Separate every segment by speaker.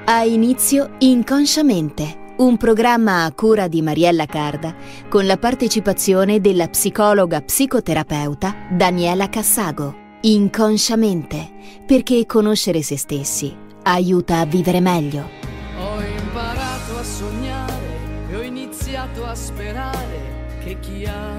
Speaker 1: Ha inizio Inconsciamente, un programma a cura di Mariella Carda con la partecipazione della psicologa psicoterapeuta Daniela Cassago. Inconsciamente, perché conoscere se stessi aiuta a vivere meglio.
Speaker 2: Ho imparato a sognare e ho iniziato a sperare che chi ha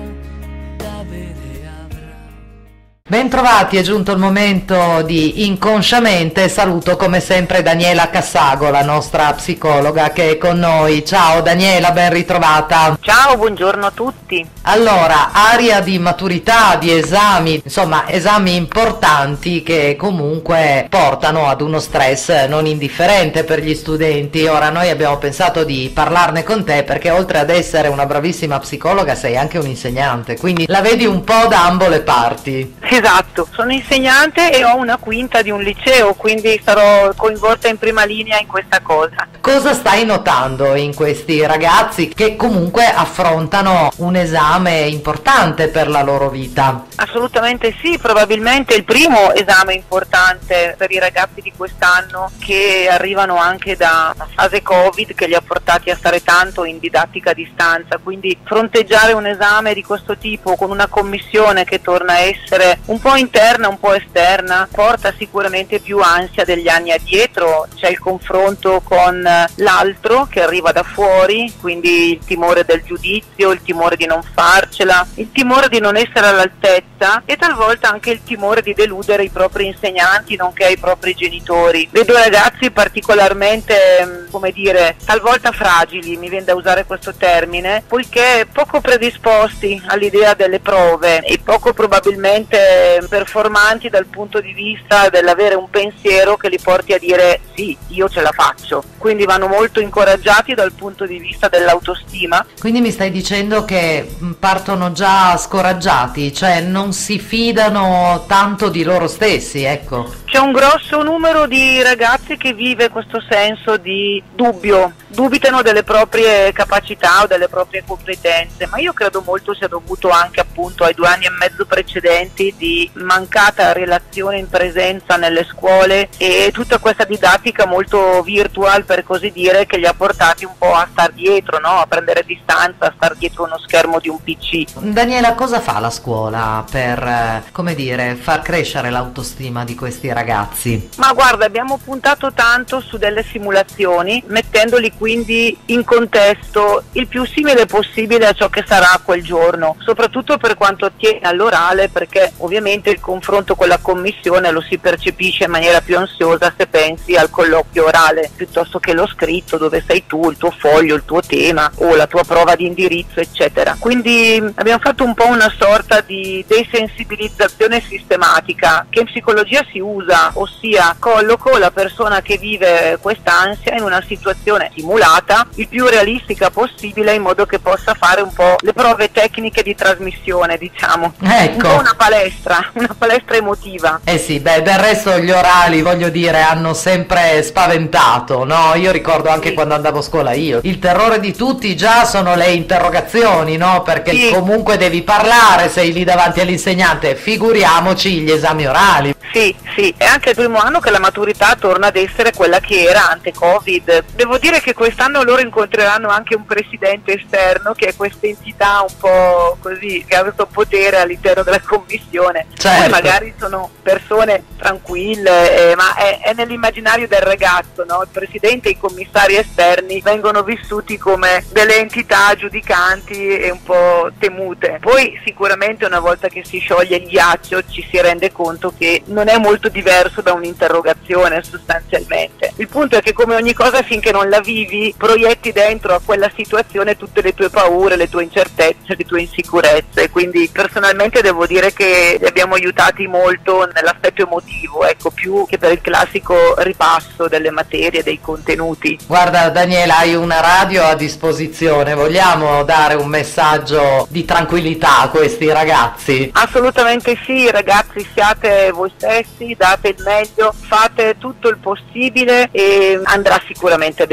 Speaker 2: da avere avrà.
Speaker 3: Bentrovati, è giunto il momento di Inconsciamente. Saluto come sempre Daniela Cassago, la nostra psicologa che è con noi. Ciao Daniela, ben ritrovata.
Speaker 4: Ciao, buongiorno a tutti.
Speaker 3: Allora, area di maturità, di esami, insomma esami importanti che comunque portano ad uno stress non indifferente per gli studenti. Ora noi abbiamo pensato di parlarne con te perché oltre ad essere una bravissima psicologa sei anche un insegnante, quindi la vedi un po' da ambo le parti.
Speaker 4: Esatto, sono insegnante e ho una quinta di un liceo, quindi sarò coinvolta in prima linea in questa cosa.
Speaker 3: Cosa stai notando in questi ragazzi che comunque affrontano un esame importante per la loro vita?
Speaker 4: Assolutamente sì, probabilmente il primo esame importante per i ragazzi di quest'anno che arrivano anche da una fase Covid che li ha portati a stare tanto in didattica a distanza, quindi fronteggiare un esame di questo tipo con una commissione che torna a essere un po' interna, un po' esterna, porta sicuramente più ansia degli anni addietro. C'è il confronto con l'altro che arriva da fuori, quindi il timore del giudizio, il timore di non farcela, il timore di non essere all'altezza e talvolta anche il timore di deludere i propri insegnanti nonché i propri genitori. Vedo ragazzi particolarmente, come dire, talvolta fragili, mi viene da usare questo termine, poiché poco predisposti all'idea delle prove e poco probabilmente performanti dal punto di vista dell'avere un pensiero che li porti a dire sì, io ce la faccio. Quindi vanno molto incoraggiati dal punto di vista dell'autostima.
Speaker 3: Quindi mi stai dicendo che partono già scoraggiati, cioè non si fidano tanto di loro stessi, ecco.
Speaker 4: C'è un grosso numero di ragazzi che vive questo senso di dubbio, dubitano delle proprie capacità o delle proprie competenze, ma io credo molto sia dovuto anche appunto ai 2 anni e mezzo precedenti di mancata relazione in presenza nelle scuole e tutta questa didattica molto virtual, per così dire, che li ha portati un po' a star dietro, no? A prendere distanza, a star dietro uno schermo di un PC.
Speaker 3: Daniela, cosa fa la scuola per, come dire, far crescere l'autostima di questi ragazzi?
Speaker 4: Ma guarda, abbiamo puntato tanto su delle simulazioni, mettendoli quindi in contesto il più simile possibile a ciò che sarà quel giorno, soprattutto per quanto attiene all'orale, perché ovviamente il confronto con la commissione lo si percepisce in maniera più ansiosa se pensi al colloquio orale piuttosto che lo scritto dove sei tu, il tuo foglio, il tuo tema o la tua prova di indirizzo eccetera. Quindi abbiamo fatto un po' una sorta di desensibilizzazione sistematica che in psicologia si usa, ossia colloco la persona che vive questa ansia in una situazione simulata il più realistica possibile in modo che possa fare un po' le prove tecniche di trasmissione, diciamo.
Speaker 3: Ecco.
Speaker 4: Un po' una palestra emotiva.
Speaker 3: Eh sì, beh, del resto gli orali, voglio dire, hanno sempre spaventato, no? Io ricordo anche quando andavo a scuola io. Il terrore di tutti già sono le interrogazioni, no? Perché comunque devi parlare, sei lì davanti all'insegnante, figuriamoci gli esami orali.
Speaker 4: Sì, è anche il primo anno che la maturità torna ad essere quella che era ante Covid. Devo dire che quest'anno loro incontreranno anche un presidente esterno che è questa entità un po' così, che ha questo potere all'interno della commissione.
Speaker 3: Certo.
Speaker 4: Poi magari sono persone tranquille, ma è nell'immaginario del ragazzo, no? Il presidente e i commissari esterni vengono vissuti come delle entità giudicanti e un po' temute. Poi sicuramente una volta che si scioglie il ghiaccio ci si rende conto che non è molto diverso da un'interrogazione sostanzialmente. Il punto è che come ogni cosa finché non la vivi proietti dentro a quella situazione tutte le tue paure, le tue incertezze, le tue insicurezze, quindi personalmente devo dire che li abbiamo aiutati molto nell'aspetto emotivo, ecco, più che per il classico ripasso delle materie, dei contenuti.
Speaker 3: Guarda Daniela, hai una radio a disposizione, vogliamo dare un messaggio di tranquillità a questi ragazzi?
Speaker 4: Assolutamente sì, ragazzi, siate voi stessi, date il meglio, fate tutto il possibile e andrà sicuramente benissimo.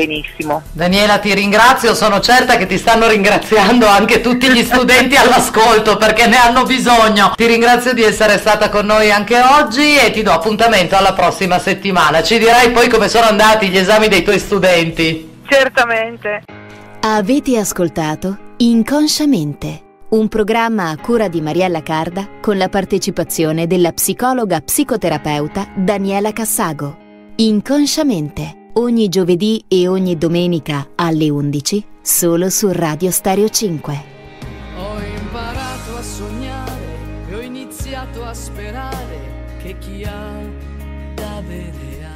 Speaker 4: benissimo.
Speaker 3: Daniela, ti ringrazio, sono certa che ti stanno ringraziando anche tutti gli studenti all'ascolto perché ne hanno bisogno. Ti ringrazio di essere stata con noi anche oggi e ti do appuntamento alla prossima settimana. Ci dirai poi come sono andati gli esami dei tuoi studenti.
Speaker 4: Certamente.
Speaker 1: Avete ascoltato Inconsciamente, un programma a cura di Mariella Carda con la partecipazione della psicologa psicoterapeuta Daniela Cassago. Inconsciamente, ogni giovedì e ogni domenica alle 11, solo su Radio Stereo 5.
Speaker 2: Ho imparato a sognare e ho iniziato a sperare che chi ha da avere ha.